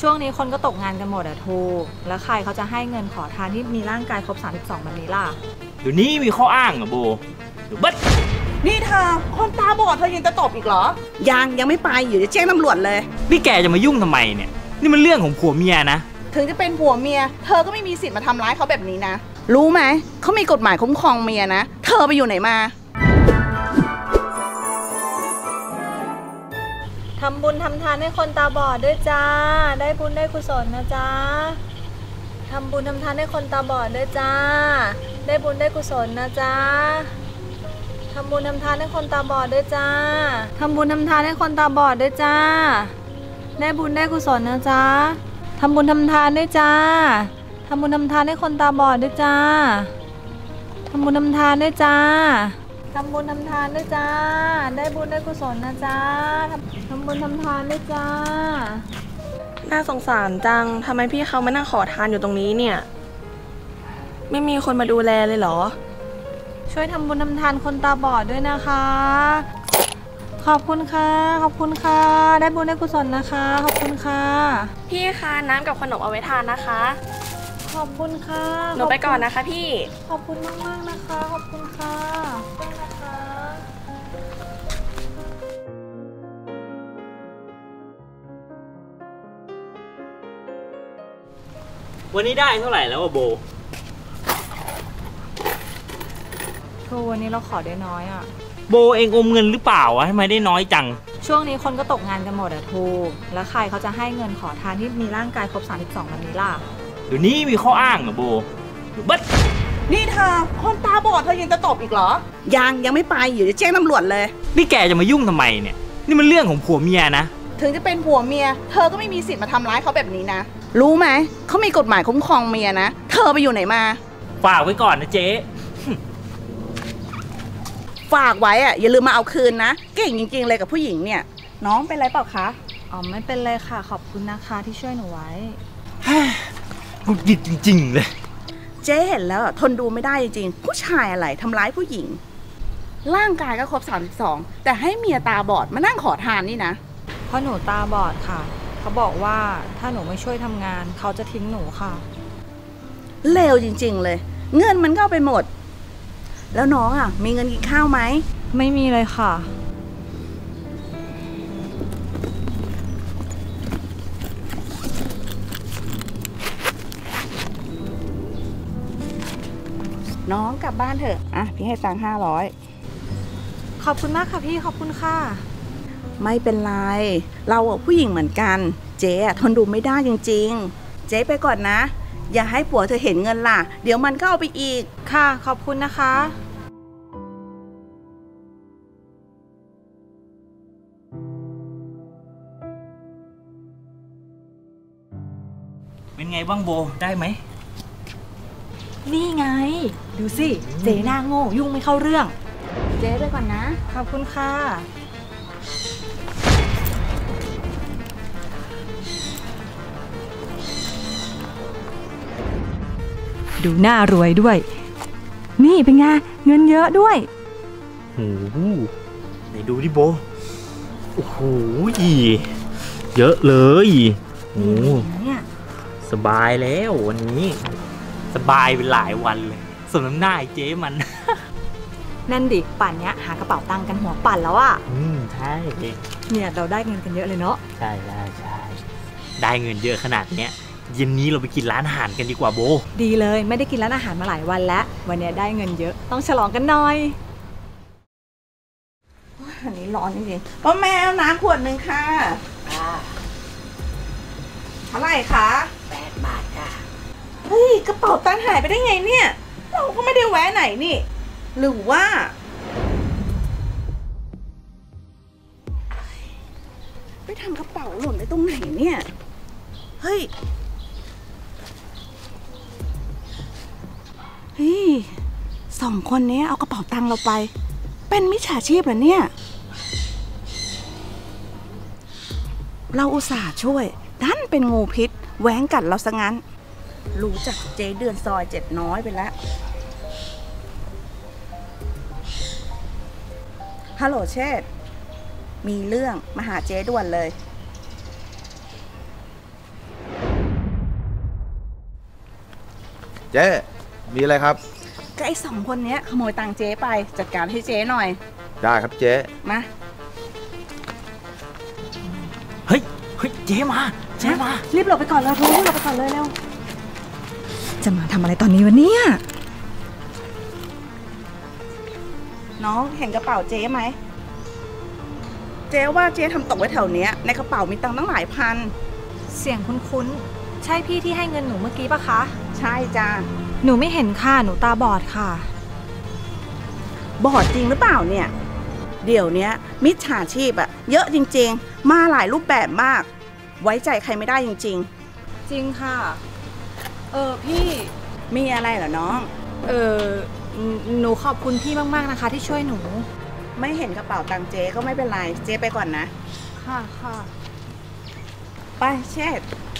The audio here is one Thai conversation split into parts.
ช่วงนี้คนก็ตกงานกันหมดอะทูแล้วใครเขาจะให้เงินขอทานที่มีร่างกายครบ32แบบนี้ล่ะเดี๋ยวนี้มีข้ออ้างอะโบเดี๋ยวบัดนี่เธอคนตาบอดเธอยังจะตบอีกเหรอยังไม่ไปอยู่จะแจ้งตำรวจเลยนี่แกจะมายุ่งทำไมเนี่ยนี่มันเรื่องของผัวเมียนะถึงจะเป็นผัวเมียเธอก็ไม่มีสิทธิ์มาทำร้ายเขาแบบนี้นะรู้ไหมเขามีกฎหมายคุ้มครองเมียนะเธอไปอยู่ไหนมาทำบุญทำทานให้คนตาบอดด้วยจ้าได้บุญได้กุศลนะจ้าทำบุญทำทานให้คนตาบอดด้วยจ้าได้บุญได้กุศลนะจ้าทำบุญทำทานให้คนตาบอดด้วยจ้าทำบุญทำทานให้คนตาบอดด้วยจ้าได้บุญได้กุศลนะจ้าทำบุญทำทานด้วยจ้าทำบุญทำทานให้คนตาบอดด้วยจ้าทำบุญทำทานด้วยจ้าทำบุญทำทานด้วยจ้าได้บุญได้กุศลนะจ้าทำบุญทำทานด้วยจ้าน่าสงสารจังทำไมพี่เขามานั่งขอทานอยู่ตรงนี้เนี่ยไม่มีคนมาดูแลเลยเหรอช่วยทำบุญทำทานคนตาบอดด้วยนะคะขอบคุณค่ะขอบคุณค่ะได้บุญได้กุศลนะคะขอบคุณค่ะพี่คะน้ำกับขนมเอาไว้ทานนะคะขอบคุณค่ะหนูไปก่อนนะคะพี่ขอบคุณมากๆนะคะขอบคุณค่ะด้วยนะคะวันนี้ได้เท่าไหร่แล้วอะโบทูวันนี้เราขอได้น้อยอะโบเองอมเงินหรือเปล่าวะทำไมได้น้อยจังช่วงนี้คนก็ตกงานกันหมดอะทูแล้วใครเขาจะให้เงินขอทานที่มีร่างกายครบ32แบบนี้ล่ะเดี๋ยวนี้มีข้ออ้างอะโบเดี๋ยวบัดนี่เธอคนตาบอดเธอยังจะตบอีกเหรอยังไม่ไปอยู่จะแจ้งตำรวจเลยนี่แกจะมายุ่งทำไมเนี่ยนี่มันเรื่องของผัวเมียนะถึงจะเป็นผัวเมียเธอก็ไม่มีสิทธิ์มาทำร้ายเขาแบบนี้นะรู้ไหมเขามีกฎหมายคุ้มครองเมียนะเธอไปอยู่ไหนมาฝากไว้ก่อนนะเจ๊ฝากไว้อะอย่าลืมมาเอาคืนนะเก่งจริงๆเลยกับผู้หญิงเนี่ยน้องเป็นไรเปล่าคะอ๋อไม่เป็นไรค่ะขอบคุณนะคะที่ช่วยหนูไว้หงุดหงิดจริงๆเลยเจ๊เห็นแล้วทนดูไม่ได้จริงๆผู้ชายอะไรทำร้ายผู้หญิงร่างกายก็ครบ32แต่ให้เมียตาบอดมานั่งขอทานนี่นะเพราะหนูตาบอดค่ะเขาบอกว่าถ้าหนูไม่ช่วยทำงานเขาจะทิ้งหนูค่ะเลวจริงๆเลยเงินมันก็เอาไปหมดแล้วน้องอ่ะมีเงินกินข้าวไหมไม่มีเลยค่ะน้องกลับบ้านเถอะอ่ะพี่ให้ตังค์500 ขอบคุณมากค่ะพี่ขอบคุณค่ะไม่เป็นไรเราผู้หญิงเหมือนกันเจ๊ทนดูไม่ได้จริงๆเจ๊ไปก่อนนะอย่าให้ผัวเธอเห็นเงินล่ะเดี๋ยวมันก็เอาไปอีกค่ะขอบคุณนะคะเป็นไงบ้างโบได้ไหมนี่ไงดูสิเจ๊หน้าโง่ยุ่งไม่เข้าเรื่องเจ๊ไปก่อนนะขอบคุณค่ะดูหน้ารวยด้วยนี่เป็นไงเงินเยอะด้วยโอ้โหไหนดูดิโบโอ้โหเยอะเลยโอ้เนี่ยสบายแล้ววันนี้สบายเป็นหลายวันเลยสมน้ำหน้าไอ้เจ๊มันนั่นดิป่านเนี้ยหากระเป๋าตังค์กันหัวปั่นแล้วอ่ะใช่เนี่ยเราได้เงินกันเยอะเลยเนาะใช่ได้เงินเยอะขนาดเนี้ยเย็นนี้เราไปกินร้านอาหารกันดีกว่าโบดีเลยไม่ได้กินร้านอาหารมาหลายวันแล้ววันนี้ได้เงินเยอะต้องฉลองกันหน่อยอันนี้ร้อนจริงๆพ่อแม่เอาน้ำขวดนึงค่ะเท่าไหร่คะ8 บาทค่ะเฮ้ยกระเป๋าตังค์หายไปได้ไงเนี่ยเราก็ไม่ได้แวะไหนนี่หรือว่าไปทำกระเป๋าหล่นได้ตรงไหนเนี่ยเฮ้ย2 คนนี้เอากระเป๋าตังค์เราไปเป็นมิจฉาชีพเหรอเนี่ยเราอุตส่าห์ช่วยดันเป็นงูพิษแหวงกัดเราซะงั้นรู้จักเจ๊เดือนซอย7น้อยไปแล้วฮัลโหลเชษมีเรื่องมาหาเจ๊ด่วนเลยเจ๊มีอะไรครับก็ไอ้สองคนเนี้ยขโมยตังค์เจ๊ไปจัดการให้เจ๊หน่อยได้ครับเจ๊มาเฮ้ยเจ๊มารีบหลบไปก่อนเลยรีบหลบไปก่อนเลยเร็ว จะมาทำอะไรตอนนี้วะเนี่ยน้องเห็นกระเป๋าเจ๊ไหม เจ๊ว่าเจ๊ทำตกไว้แถวเนี้ยในกระเป๋ามีตังค์ตั้งหลายพันเสียงคุ้นๆ ใช่พี่ที่ให้เงินหนูเมื่อกี้ปะคะใช่จ้าหนูไม่เห็นค่ะ หนูตาบอดค่ะบอดจริงหรือเปล่าเนี่ย เดี๋ยวเนี้ยมิจฉาชีพอะเยอะจริงๆ มาหลายรูปแบบมาก ไว้ใจใครไม่ได้จริงจริงค่ะ พี่ๆ มีอะไรเหรอน้องหนูขอบคุณพี่มากๆนะคะ ที่ช่วยหนูไม่เห็นกระเป๋าตังค์เจ๊ก็ไม่เป็นไร เจ๊ไปก่อนนะค่ะไปเชษฐ์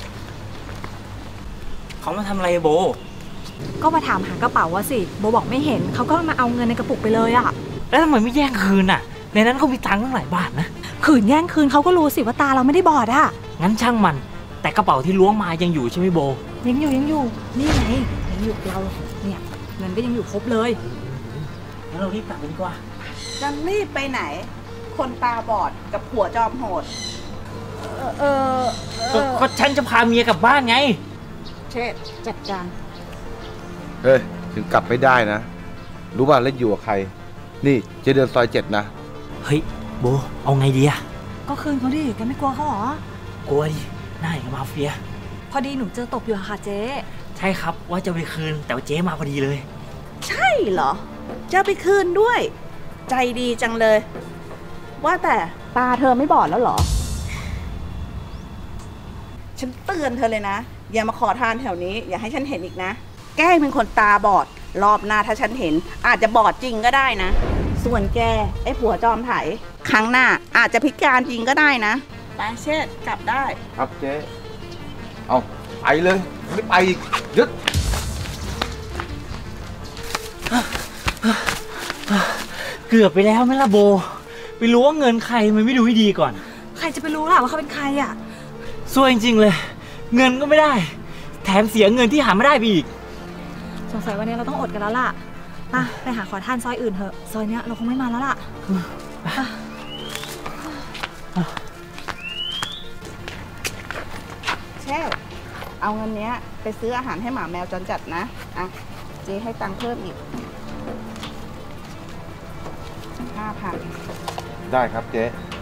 เขามาทำอะไรโบก็มาถามหากระเป๋าว่าสิโบบอกไม่เห็นเขาก็มาเอาเงินในกระปุกไปเลยอะแล้วทำไมไม่แย่งคืนอ่ะ ในนั้นเขามีตังค์ตั้งหลายบาทนะขืนแย่งคืนเขาก็รู้สิว่าตาเราไม่ได้บอดอะงั้นช่างมัน แต่กระเป๋าที่ล้วงมายังอยู่ใช่ไหมโบยังอยู่นี่ไงยังอยู่กับเราเนี่ยเงินก็ยังอยู่ครบเลยงั้นเรารีบกลับกันดีกว่าจะรีบไปไหน คนตาบอดกับผัวจอมโหดก็ฉันจะพาเมียกลับบ้านไงเชษฐ์จัดการเฮ้ยถึงกลับไม่ได้นะ รู้ป่ะแล้วอยู่กับใคร นี่เจ๊เดินซอย7นะเฮ้ยโบ เอาไงดีอะก็คืนเขาดิแกไม่กลัวเขาหรอกลัวดิหน้าอย่างกับมาเฟียพอดีหนูเจอตบอยู่อะค่ะเจ๊ใช่ครับว่าจะไปคืนแต่ว่าเจ๊มาพอดีเลยใช่เหรอ จะไปคืนด้วย ใจดีจังเลย ว่าแต่ตาเธอไม่บอดแล้วเหรอ ฉันเตือนเธอเลยนะ อย่ามาขอทานแถวนี้ อย่าให้ฉันเห็นอีกนะ แกล้งเป็นคนตาบอด รอบหน้าถ้าฉันเห็น อาจจะบอดจริงก็ได้นะ ส่วนแกไอ้ผัวจอมไถ ครั้งหน้าอาจจะพิการจริงก็ได้นะไปเชษฐ์กลับได้ครับเจ๊เอาไปเลยไม่ไปอีกยึดเกือบไปแล้วไหมล่ะโบ ไปล้วงเงินใครมันไม่ดูให้ดีก่อนใครจะไปรู้ล่ะว่าเขาเป็นใครอะซวยจริงๆเลย เงินก็ไม่ได้ แถมเสียเงินที่หาไม่ได้ไปอีกสงสัยวันนี้เราต้องอดกันแล้วล่ะไปหาขอทานซอยอื่นเถอะซอยเนี้ยเราคงไม่มาแล้วล่ะเชษฐ์เอาเงินเนี้ยไปซื้ออาหารให้หมาแมวจรจัดนะ อ่ะ เจ๊ให้ตังค์เพิ่มอีก 5,000 ได้ครับเจ๊